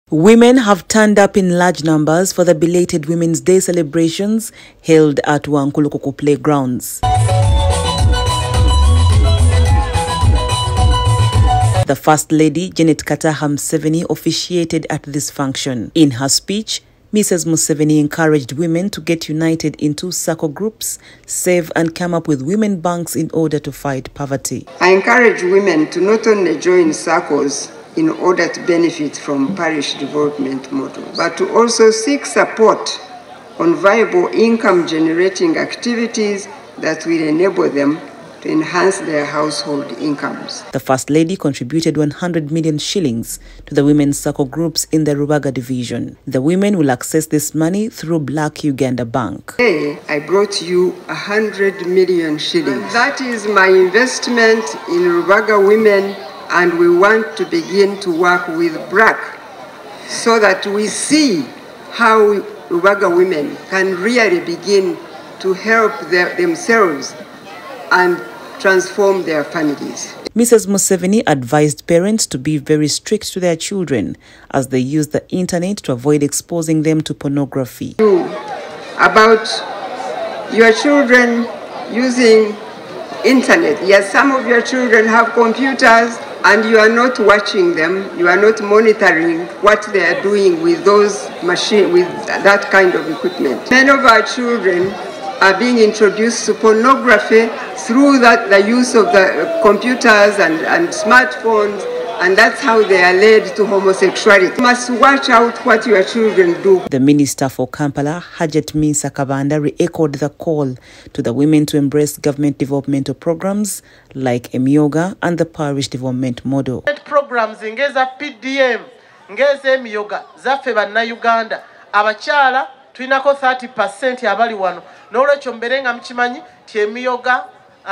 Women have turned up in large numbers for the belated Women's Day celebrations held at Wankulukuku Playgrounds. The First Lady, Janet Kataha Museveni, officiated at this function. In her speech, Mrs. Museveni encouraged women to get united into circle groups, save and come up with women banks in order to fight poverty. I encourage women to not only join circles in order to benefit from parish development model, but to also seek support on viable income-generating activities that will enable them to enhance their household incomes. The First Lady contributed 100 million shillings to the women's circle groups in the Rubaga division. The women will access this money through Black Uganda Bank. Today, I brought you 100 million shillings. That is my investment in Rubaga women, and we want to begin to work with BRAC so that we see how Rubaga women can really begin to help themselves and transform their families. Mrs. Museveni advised parents to be very strict to their children as they use the internet to avoid exposing them to pornography. About your children using internet. Yes, some of your children have computers and you are not watching them, you are not monitoring what they are doing with those machines, with that kind of equipment. Many of our children are being introduced to pornography through the use of the computers and smartphones, and that's how they are led to homosexuality. You must watch out what your children do. The Minister for Kampala, Hajat Minsa Kabanda, re-echoed the call to the women to embrace government developmental programs like Emyoga and the Parish Development Model. Programs ngeza PDM, ngeza Emyoga, zaffe bannayuganda, abakyala tulinako 30% abali wano. N'olwekyo mbeere nga mukimanyi ti emyoga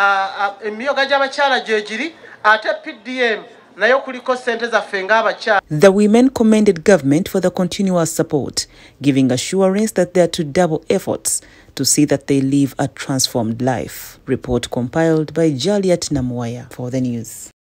gy'abakyala gye giri ate PDM nayo kuliko ssente zaffe ng'abakyala. The women commended government for the continuous support, giving assurance that they are to double efforts to see that they live a transformed life. Report compiled by Jaliat Namwaya for the news.